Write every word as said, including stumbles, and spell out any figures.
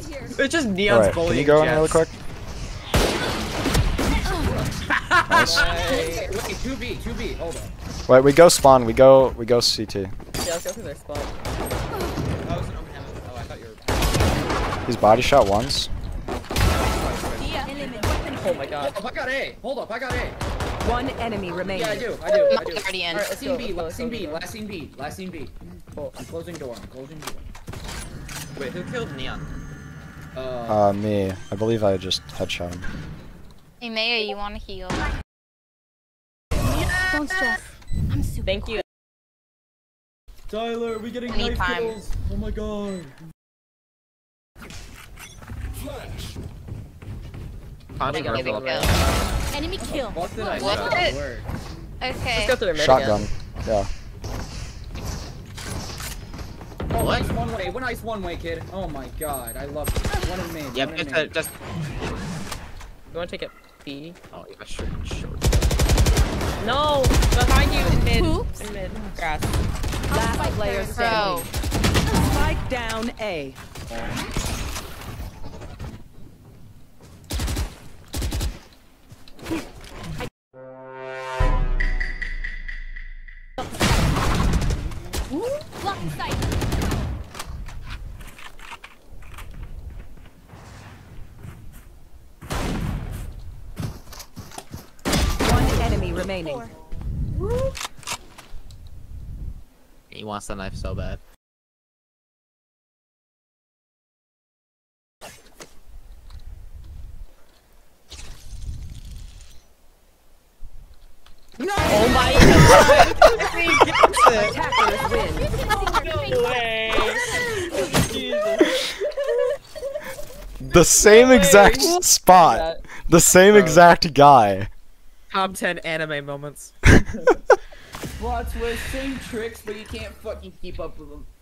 It's just Neon's Alright, bullying can you go in Jets. really quick? Nice. Wait, wait, two B, two B, hold on. Wait, we go spawn, we go we go C T. Yeah, let's go through their spot. That was an Omen. Oh, I thought you were. He's body shot once. Oh my god. Hold up, I got A. Hold up, I got A. One enemy remaining. Yeah, I do, I do, I do. Guardian. Alright, scene B, Let's go, last scene let's B, go. last scene B, last scene B. Cool. I'm closing door, I'm closing door. Wait, who killed Neon? Uh, Uh, me. I believe I just headshot him. Hey Maya, you wanna heal? Don't stress. I'm super. Thank you. Tyler, we getting Anytime. knife kills. Oh my god. Controversial. There we Enemy kill. What did I What say? the- Word. Okay. Let's go through their mid Shotgun. again. Yeah. Oh, What? nice one way, one nice one way, kid. Oh my god, I love it. One in main, Yep, one in just, main. uh, just. You wanna take it B? Oh, yeah, sure, sure. No! Behind you in mid. Oops. In mid. Grass. Last player Bro. standing. Spike down A. Block sight. One enemy remaining. He wants the knife so bad. Oh my god! He gets it! Attackers win. No way! Jesus. The same exact spot. The same exact guy. Top ten anime moments. Plot twist, same tricks, but you can't fucking keep up with them.